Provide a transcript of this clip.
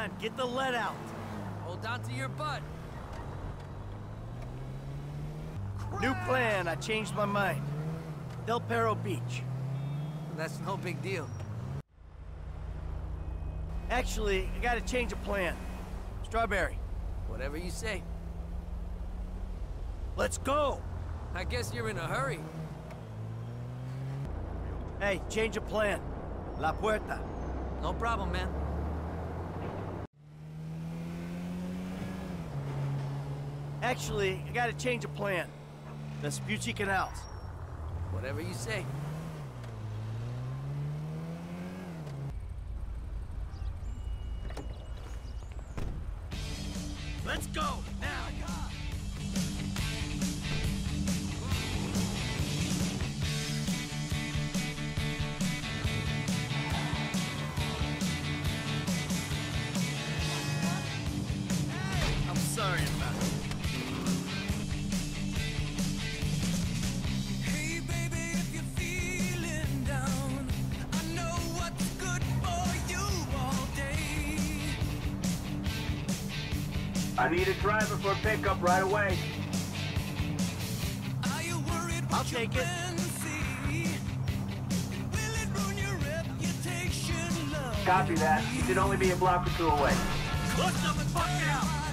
on, get the lead out. Hold on to your butt. New plan, I changed my mind. Del Perro Beach. That's no big deal. Actually, I gotta change of plan. Strawberry. Whatever you say. Let's go! I guess you're in a hurry. Hey, change of plan. La Puerta. No problem, man. Actually, I gotta change of plan. Vespucci Canals. Whatever you say. Let's go, now! I'm sorry about it. Hey baby, if you're feeling down, I know what's good for you all day. I need a driver for a pickup right away. Are you worried I'll what your take it. friends see? Will it ruin your reputation, love? Copy that. You should only be a block or two away. Look, fuck out!